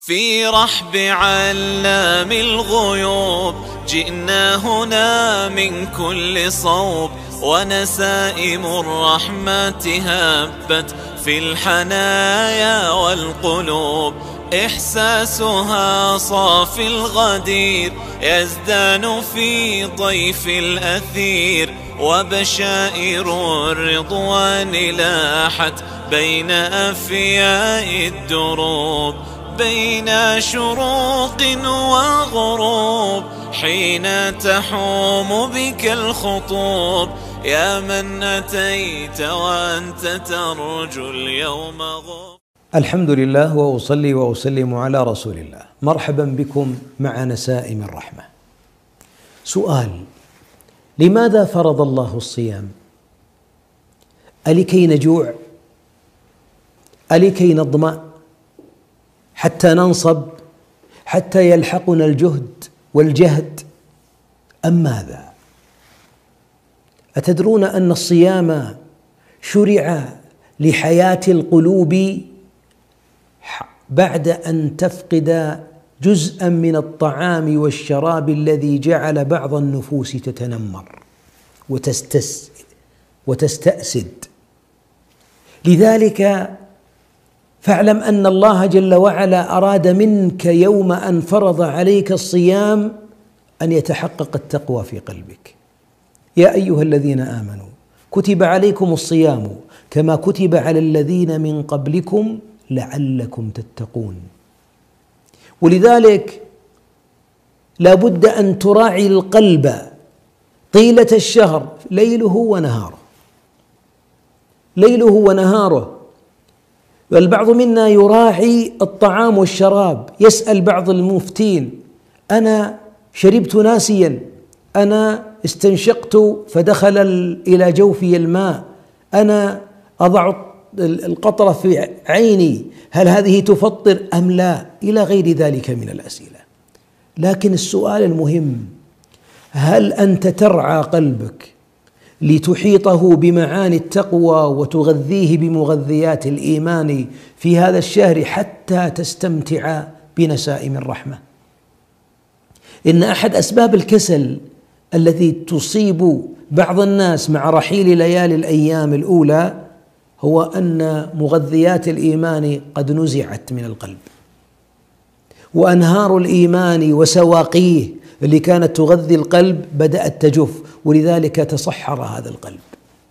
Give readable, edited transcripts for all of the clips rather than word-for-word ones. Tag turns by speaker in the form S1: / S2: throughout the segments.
S1: في رحب علام الغيوب جئنا هنا من كل صوب، ونسائم الرحمة هبت في الحنايا والقلوب. إحساسها صافي الغدير يزدان في طيف الأثير، وبشائر الرضوان لاحت بين أفياء الدروب. بين شروق وغروب حين تحوم بك الخطوب، يا من أتيت وأنت ترجو اليوم غب.
S2: الحمد لله وأصلي وأسلم على رسول الله. مرحبا بكم مع نسائم الرحمة. سؤال: لماذا فرض الله الصيام؟ ألكي نجوع؟ ألكي نظمأ حتى ننصب، حتى يلحقنا الجهد والجهد، أم ماذا؟ أتدرون أن الصيام شرع لحياة القلوب بعد أن تفقد جزءا من الطعام والشراب الذي جعل بعض النفوس تتنمر وتستأسد. لذلك فاعلم أن الله جل وعلا أراد منك يوم أن فرض عليك الصيام أن يتحقق التقوى في قلبك. يا أيها الذين آمنوا كتب عليكم الصيام كما كتب على الذين من قبلكم لعلكم تتقون. ولذلك لا بد أن تراعي القلب طيلة الشهر، ليله ونهاره. والبعض منا يراعي الطعام والشراب، يسأل بعض المفتين: أنا شربت ناسيا، أنا استنشقت فدخل إلى جوفي الماء، أنا أضع القطرة في عيني، هل هذه تفطر أم لا؟ إلى غير ذلك من الأسئلة. لكن السؤال المهم: هل أنت ترعى قلبك لتحيطه بمعاني التقوى وتغذيه بمغذيات الإيمان في هذا الشهر حتى تستمتع بنسائم الرحمة؟ إن أحد أسباب الكسل التي تصيب بعض الناس مع رحيل ليالي الأيام الأولى هو أن مغذيات الإيمان قد نزعت من القلب، وأنهار الإيمان وسواقيه اللي كانت تغذي القلب بدأت تجف، ولذلك تصحر هذا القلب.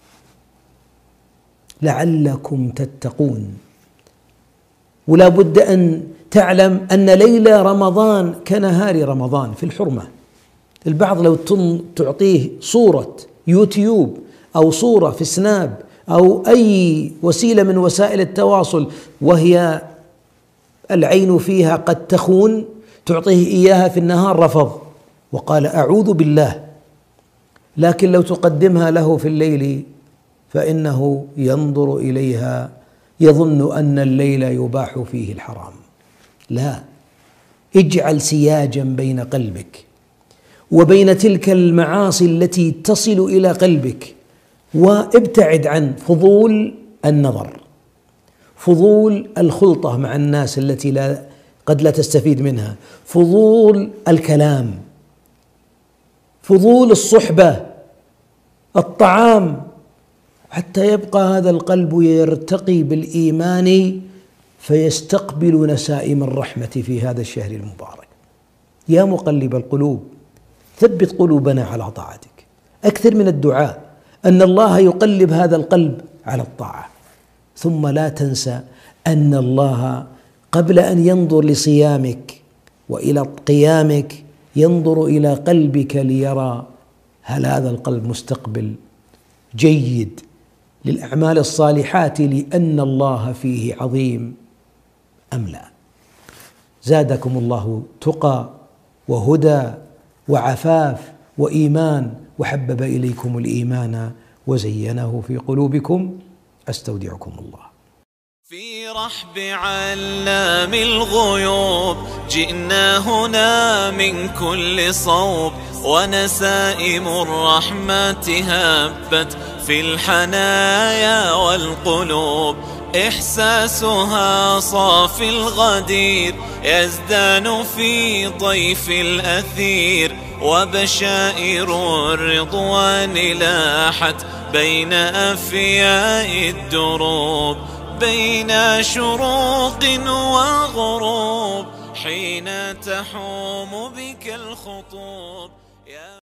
S2: لعلكم تتقون. ولا بد أن تعلم أن ليلة رمضان كنهار رمضان في الحرمة. البعض لو تعطيه صورة يوتيوب أو صورة في سناب أو أي وسيلة من وسائل التواصل وهي العين فيها قد تخون، تعطيه إياها في النهار رفض وقال أعوذ بالله. لكن لو تقدمها له في الليل فإنه ينظر إليها يظن أن الليل يباح فيه الحرام. لا، اجعل سياجا بين قلبك وبين تلك المعاصي التي تصل إلى قلبك، وابتعد عن فضول النظر، فضول الخلطة مع الناس التي قد لا تستفيد منها، فضول الكلام، فضول الصحبة، الطعام، حتى يبقى هذا القلب يرتقي بالإيمان فيستقبل نسائم الرحمة في هذا الشهر المبارك. يا مقلب القلوب ثبت قلوبنا على طاعتك. أكثر من الدعاء أن الله يقلب هذا القلب على الطاعة. ثم لا تنسى أن الله قبل أن ينظر لصيامك وإلى قيامك ينظر إلى قلبك ليرى هل هذا القلب مستقبل جيد للأعمال الصالحات لأن الله فيه عظيم أم لا. زادكم الله تقى وهدى وعفاف وإيمان، وحبب إليكم الإيمان وزينه في قلوبكم. أستودعكم الله.
S1: في رحب علام الغيوب جئنا هنا من كل صوب، ونسائم الرحمة هبت في الحنايا والقلوب. إحساسها صافي الغدير يزدان في طيف الأثير، وبشائر الرضوان لاحت بين أفياء الدروب، بين شروق وغروب حين تحوم بك الخطوب.